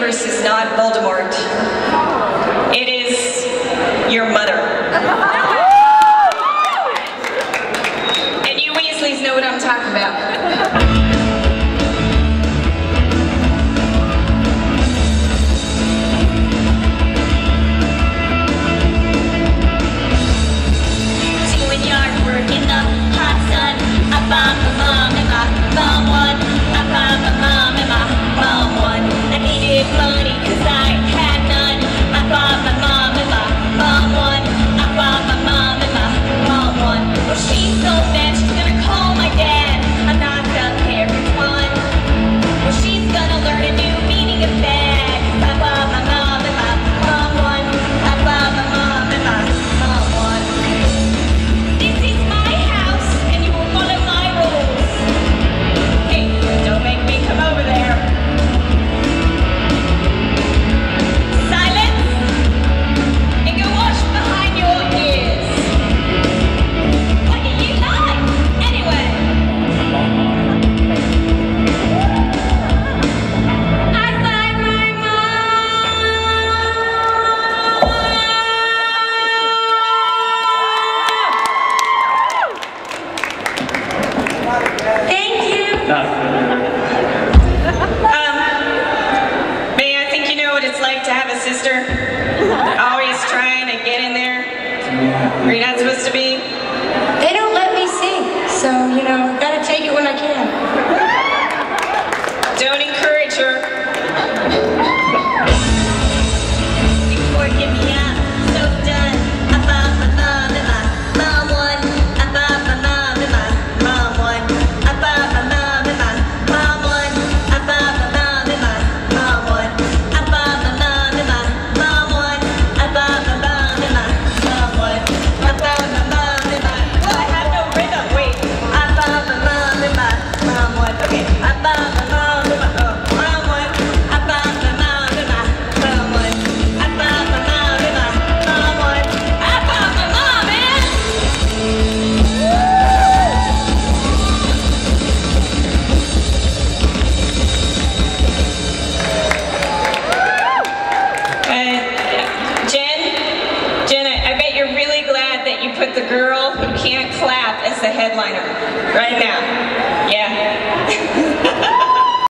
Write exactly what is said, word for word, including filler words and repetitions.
universe is not Voldemort. It is your mother. And you Weasleys know what I'm talking about. Always trying to get in there where you're not supposed to be. They don't let me sing, so, you know, I've got to take it when I can. Don't encourage her. Before give me up, so done. I found my mom and my mom one. I found my mom and my mom one. I found my mom and my mom one. I found my mom and my mom one. I found my mom and my mom one. I found my mom and my mom one. I found my mom and my. Oh, I have no rhythm. Wait. I found my mom and my mom one. Okay. I found my mom and my oh, mom one. I found my mom and my mom one. I found my mom and my mom one. I found my mom, man. Uh, Jen, Jen, I, I bet you're really glad that you put the girl who can't clap as the headliner right now. Yeah.